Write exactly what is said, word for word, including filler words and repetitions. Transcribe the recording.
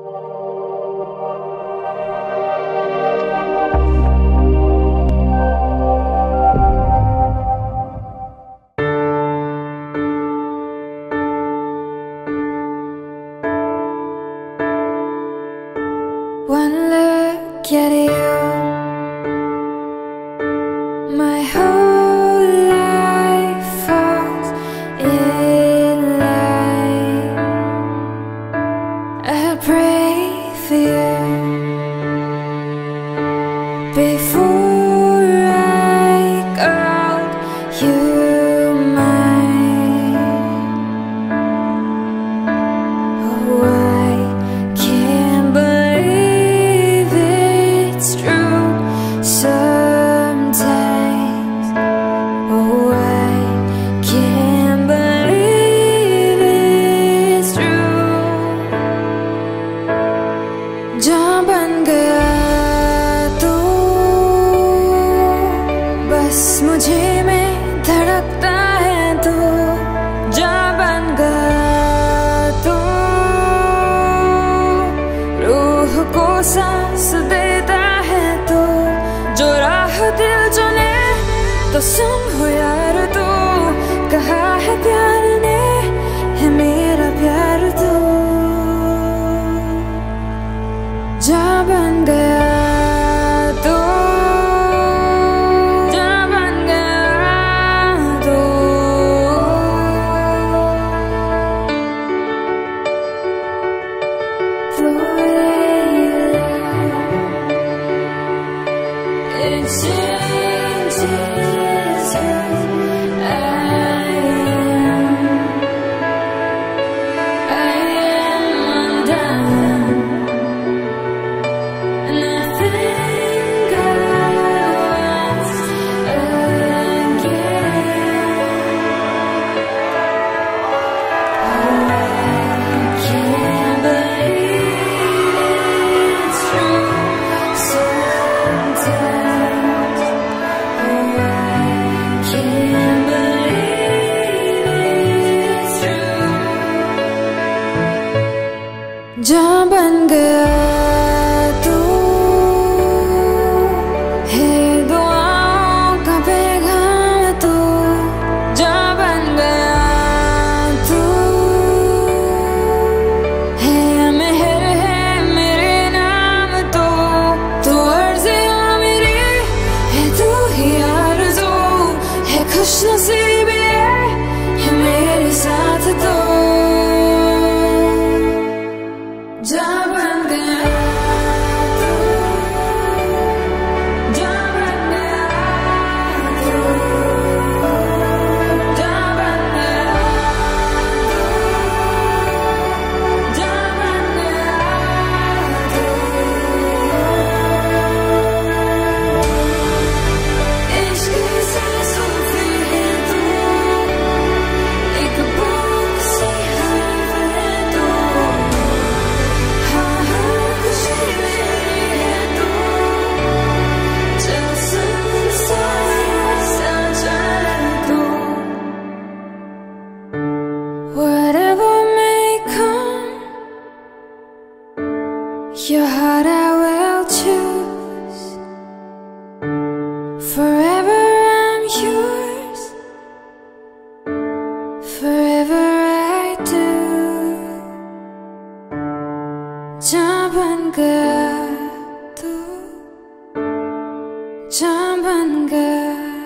One look at you, my whole life falls in line. I pray for you before I call you mine. Oh, I can't believe it's true sometimes. Oh, I can't believe it's true. जान बन गया तू, बस मुझे में धड़कता है तू। जान बन गया तू, रूह को सांस देता है तू। जो राह दिल चुने तो सुन हो यार तू, कहा है प्यार ने है मेरा प्यार तू। जा बन गया तू, जा बन गया तू। The way you lie, it changes who I am. I am undone, and I think I was again. Oh, I can't believe it's true sometimes. Oh, I can't believe it's true. जान बन गया तू, है दुआओं का पैगाम तू। जान बन गया तू, है मेहर है मेरे नाम तू। तू अर्ज़ियाँ मेरी है, तू ही आरज़ू है, खुशनसीबी है मेरे साथ तू। जा बन गया तू, जा बन गया तू, जा बन गया तू, जा बन गया तू। इश्क से सूफी है तू, एक बुक सी हर्फ है तू। हाँ हाँ खुशी मेरी है तू, जैसे सा चले तू। Whatever may come, your heart I will choose. Forever I'm yours, forever I do. जान बन गया तू, जान बन गया